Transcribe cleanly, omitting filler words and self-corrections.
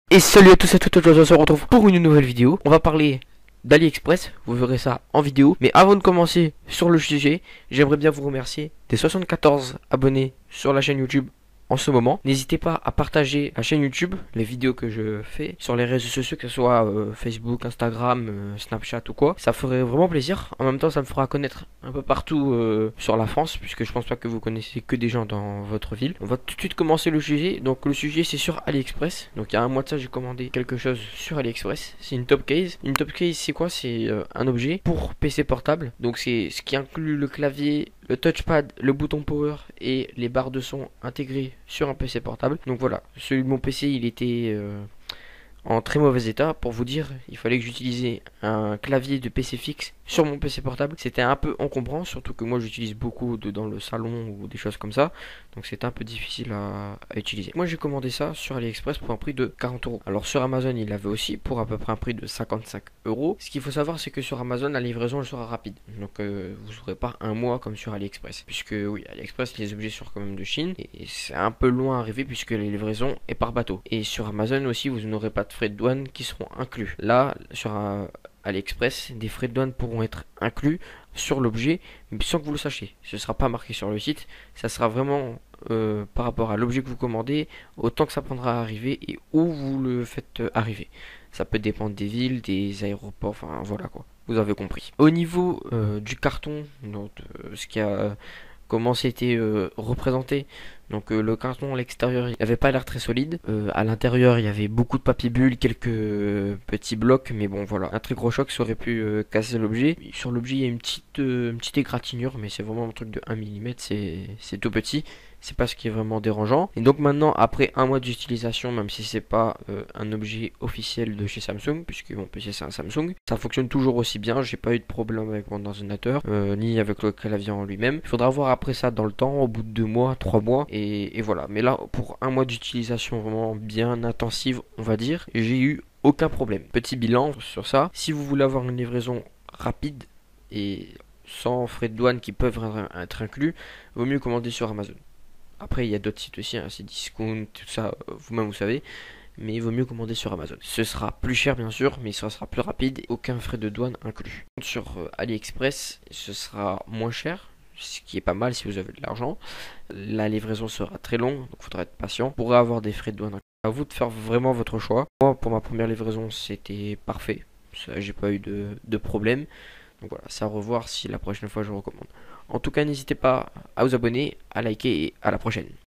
Et salut à tous et à toutes, aujourd'hui on se retrouve pour une nouvelle vidéo. On va parler d'AliExpress, vous verrez ça en vidéo. Mais avant de commencer sur le sujet, j'aimerais bien vous remercier des 74 abonnés sur la chaîne YouTube en ce moment. N'hésitez pas à partager la chaîne YouTube, les vidéos que je fais sur les réseaux sociaux, que ce soit Facebook, Instagram, Snapchat ou quoi. Ça ferait vraiment plaisir. En même temps, ça me fera connaître un peu partout sur la France, puisque je pense pas que vous connaissez que des gens dans votre ville. On va tout de suite commencer le sujet. Donc le sujet c'est sur AliExpress. Donc il y a un mois de ça, j'ai commandé quelque chose sur AliExpress. C'est une top case. Une top case, c'est quoi? C'est un objet pour PC portable. Donc c'est ce qui inclut le clavier, le touchpad, le bouton power et les barres de son intégrées sur un PC portable. Donc voilà, celui de mon PC il était en très mauvais état. Pour vous dire, il fallait que j'utilisais un clavier de PC fixe sur mon PC portable. C'était un peu encombrant, surtout que moi j'utilise beaucoup dans le salon ou des choses comme ça. Donc c'était un peu difficile à utiliser. Moi j'ai commandé ça sur AliExpress pour un prix de 40 euros. Alors sur Amazon il l'avait aussi pour à peu près un prix de 55 euros. Ce qu'il faut savoir c'est que sur Amazon la livraison elle sera rapide. Donc vous n'aurez pas un mois comme sur AliExpress. Puisque oui, AliExpress les objets sont quand même de Chine. Et c'est un peu loin à arriver puisque la livraison est par bateau. Et sur Amazon aussi vous n'aurez pas de frais de douane qui seront inclus. Là sur AliExpress, des frais de douane pourront être inclus sur l'objet, mais sans que vous le sachiez. Ce ne sera pas marqué sur le site, ça sera vraiment par rapport à l'objet que vous commandez, au temps que ça prendra à arriver et où vous le faites arriver. Ça peut dépendre des villes, des aéroports, enfin voilà quoi. Vous avez compris. Au niveau du carton, donc, ce qui a comment c'était représenté. Donc le carton à l'extérieur, il n'avait pas l'air très solide. À l'intérieur, il y avait beaucoup de papier bulle, quelques petits blocs, mais bon voilà, un très gros choc ça aurait pu casser l'objet. Sur l'objet, il y a une petite égratignure, mais c'est vraiment un truc de 1 mm, c'est tout petit. C'est pas ce qui est vraiment dérangeant. Et donc maintenant, après un mois d'utilisation, même si c'est pas un objet officiel de chez Samsung, puisque mon PC c'est un Samsung, ça fonctionne toujours aussi bien. J'ai pas eu de problème avec mon ordinateur, ni avec le clavier en lui-même. Il faudra voir après ça dans le temps, au bout de 2 mois, 3 mois, et voilà. Mais là, pour un mois d'utilisation vraiment bien intensive, on va dire, j'ai eu aucun problème. Petit bilan sur ça. Si vous voulez avoir une livraison rapide et sans frais de douane qui peuvent être inclus, vaut mieux commander sur Amazon. Après, il y a d'autres sites aussi, hein, c'est Discount, tout ça, vous-même vous savez. Mais il vaut mieux commander sur Amazon. Ce sera plus cher bien sûr, mais ce sera plus rapide et aucun frais de douane inclus. Sur AliExpress, ce sera moins cher, ce qui est pas mal si vous avez de l'argent. La livraison sera très longue, donc il faudra être patient. Vous pourrez avoir des frais de douane inclus. À vous de faire vraiment votre choix. Moi, pour ma première livraison, c'était parfait. J'ai pas eu de problème. Donc voilà, c'est à revoir si la prochaine fois je recommande. En tout cas, n'hésitez pas à vous abonner, à liker et à la prochaine.